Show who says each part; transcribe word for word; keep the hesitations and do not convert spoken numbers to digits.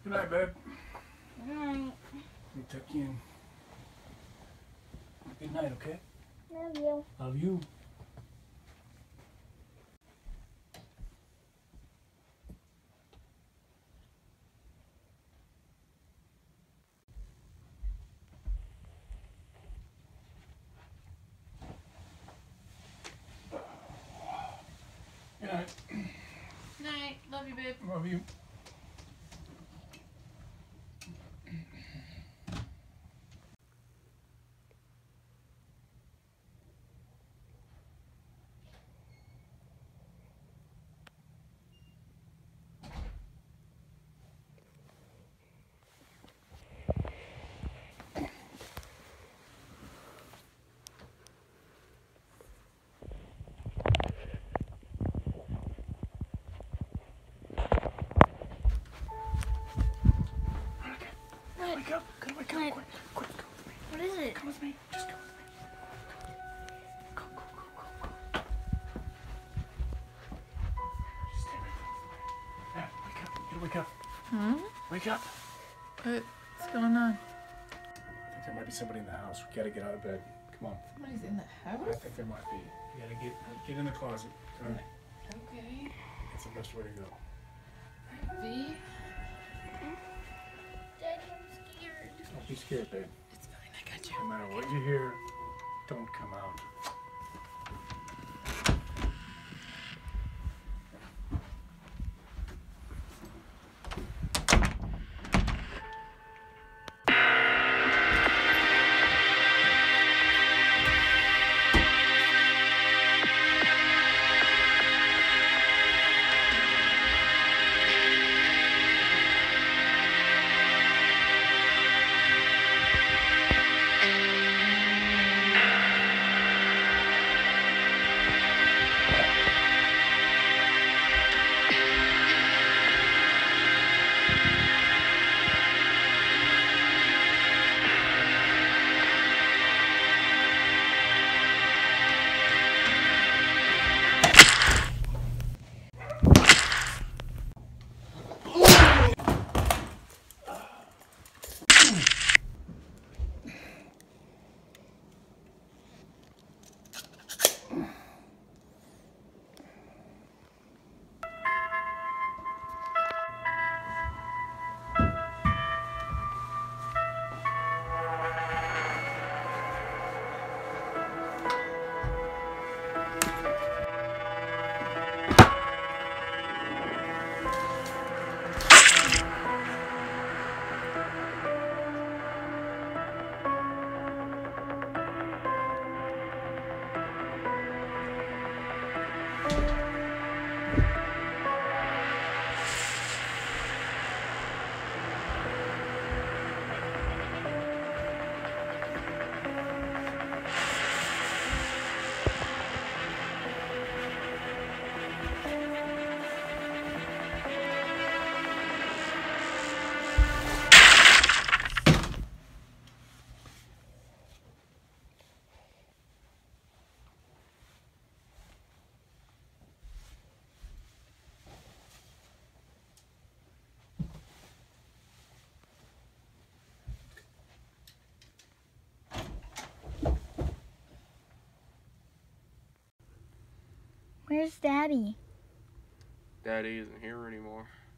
Speaker 1: Good night, babe.
Speaker 2: Good night.
Speaker 1: Let me tuck you in. Good night, okay?
Speaker 2: Love you.
Speaker 1: Love you. Good night.
Speaker 3: Night. Love you, babe.
Speaker 1: Love you. Wake up. Gotta wake up. Quick, quick, come with me.
Speaker 2: What is it?
Speaker 1: Come with me. Just come with me. Go, go, go, go, go. Just stay right there. Yeah, wake up. You gotta wake up.
Speaker 3: Hmm?
Speaker 1: Wake up.
Speaker 3: What's going on?
Speaker 1: I think there might be somebody in the house. We gotta get out of bed. Come on.
Speaker 3: Somebody's in the
Speaker 1: I
Speaker 3: house?
Speaker 1: think there might be. You gotta get get in the closet. All right.
Speaker 3: Okay.
Speaker 1: That's the best way to go.
Speaker 3: V?
Speaker 2: Daddy, I'm scared.
Speaker 1: Don't be scared, babe.
Speaker 3: It's fine, I got you.
Speaker 1: No matter what you hear, don't come out.
Speaker 2: Where's Daddy?
Speaker 4: Daddy isn't here anymore.